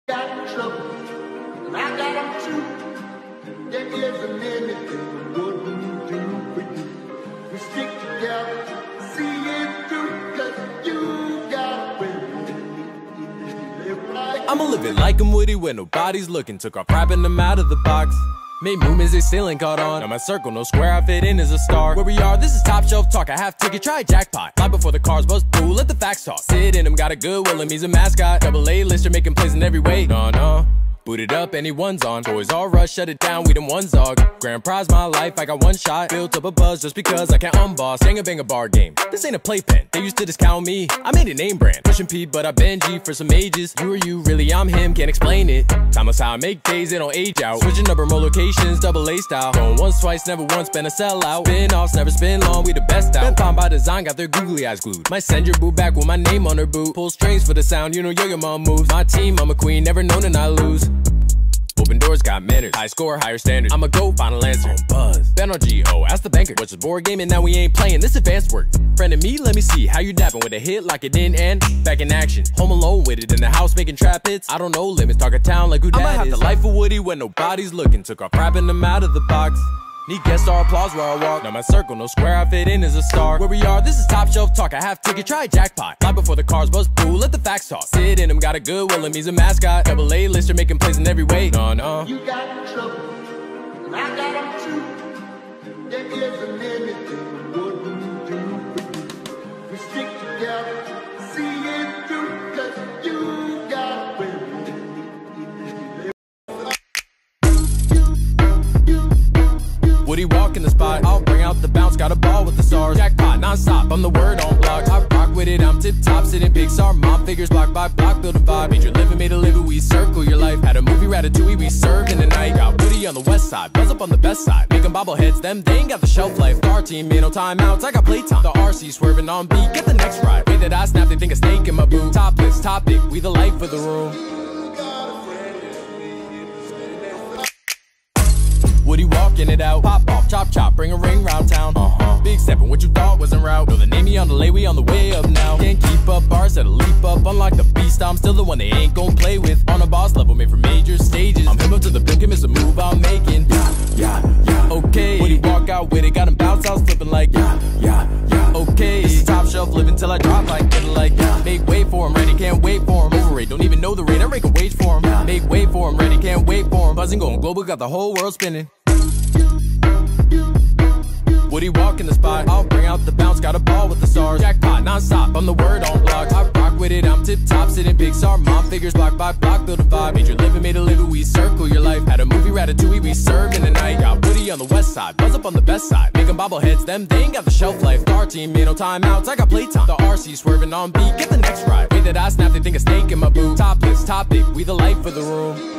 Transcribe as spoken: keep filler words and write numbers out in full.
got trouble, and I got them too. There isn't anything we wouldn't do for you. We stick together, see it through, cause you got a friend. Live like I'ma live it like I'm Woody when nobody's looking. Took off rapping them out of the box. Made movements they still ain't caught on. Now my circle, no square, I fit in as a star. Where we are, this is top shelf talk. I have ticket, try jackpot. Fly before the cars bust through, let the facts talk. Sid in him, got a good will, and he's a mascot. Double A lister, making plays in every way. No, no. Boot it up, anyone's on. Toys all rush, shut it down, we them one dog. Grand prize, my life, I got one shot. Built up a buzz just because I can't unboss. Hang a bang a bar game, this ain't a playpen. They used to discount me, I made a name brand. Pushing P, but I've been G for some ages. You or you, really I'm him, can't explain it. Timeless how I make days, they don't age out. Switching up more locations, double A style. Going once, twice, never once, been a sellout. Spin-offs, never spin long, we the best out. Been found by design, got their googly eyes glued. Might send your boo back with my name on her boot. Pull strings for the sound, you know yo your mom moves. My team, I'm a queen, never known to not lose. Open doors, got manners. High score, higher standards. I'm a GOAT, final answer. On buzz. Ben on G O, ask the banker. What's the board game and now we ain't playing. This advanced work. Friend of me, let me see how you dapping with a hit like it didn't end. Back in action. Home alone with it in the house making trap hits. I don't know limits, talk a town like who that is. I might have the life of Woody when nobody's looking. Took off rapping them out of the box. Need guest star applause where I walk. Now my circle, no square, I fit in as a star. Where we are, this is top shelf talk. I have ticket, try jackpot. Fly before the cars bust through, let the facts talk. Sid in him, got a good will, and he's a mascot. Double A lister, making plays in every way. No, no. you got trouble, and I got them too. There isn't anything we wouldn't do for you. We stick together, see it through, cause you got a friend. Woody walk in the spot, I'll bring out the bounce, got a ball with the stars. Jackpot, non-stop, I'm the word on block. I rock with it, I'm tip-top, sitting Pixar. Mom figures block by block, building vibe. Major living, made a living, we circle your life. Had a movie, Ratatouille, we served in the night. Got Woody on the west side, Buzz up on the best side. Making bobbleheads, them, they ain't got the shelf life. Our team, ain't no timeouts, I got playtime. The R C swerving on beat, get the next ride. Way that I snap, they think a snake in my boot. Topless, topic, we the life of the room. Woody walking it out, pop off, chop chop, bring a ring round town. Uh-huh. Big steppin', what you thought wasn't route. Know the name me on the lay, we on the way up now. Can't keep up, bars set a leap up. Unlike the beast, I'm still the one they ain't gon' play with. On a boss level, made for major stages. I'm him up to the bill, miss a move I'm making. Yeah, yeah, yeah. Okay. Woody walk out with it, got him bounce house flipping like yeah, yeah, yeah. Okay. This is top shelf living till I drop like get it like yeah. Make way for him, ready, can't wait for him. Overrate, don't even know the rate, I rake a wage for him. Yeah. Make way for him, ready, can't wait for him. Buzzing, going global, got the whole world spinning. Woody walk in the spot, I'll bring out the bounce, got a ball with the stars. Jackpot, non-stop, I'm the word on block. I rock with it, I'm tip-top, sitting Pixar. Mom figures block by block, build a vibe. Major living, made a living, we circle your life. Had a movie, Ratatouille, we served in the night. Got Woody on the west side, Buzz up on the best side. Making bobbleheads, them, they ain't got the shelf life. Our team, ain't no timeouts, I got playtime. The R C swerving on beat, get the next ride. Way that I snap, they think a snake in my boot. Topless, topic, we the life of the room.